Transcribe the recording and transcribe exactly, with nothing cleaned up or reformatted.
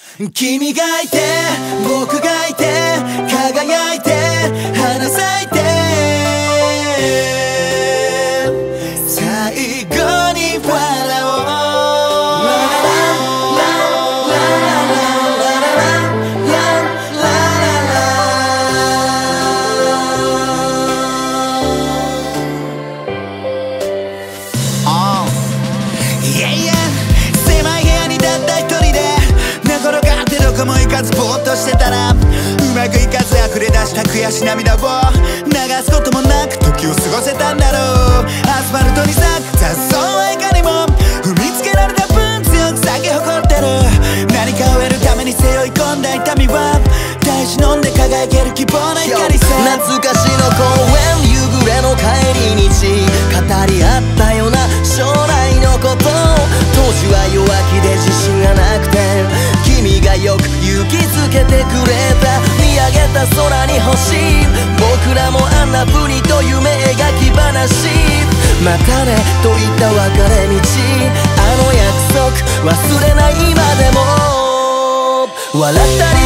君がいて僕がいて輝いて花咲いて最後に笑おうどこも行かずぼーっとしてたらうまくいかず溢れ出した悔し涙を流すこともなく時を過ごせたんだろう。アスファルトに咲く雑草はいかにも踏みつけられた分強く咲き誇ってる。何かを得るために背負い込んだ痛みは大事飲んで輝ける希望の光さ。 懐かしの公園夕暮れの帰り道語り合ったような将来のこと。当時は弱気で自信がなくて君がよく勇気づけてくれた。見上げた空に星僕らもあんな風にと夢描き話。またねと言った別れ道あの約束忘れない今でも笑ったり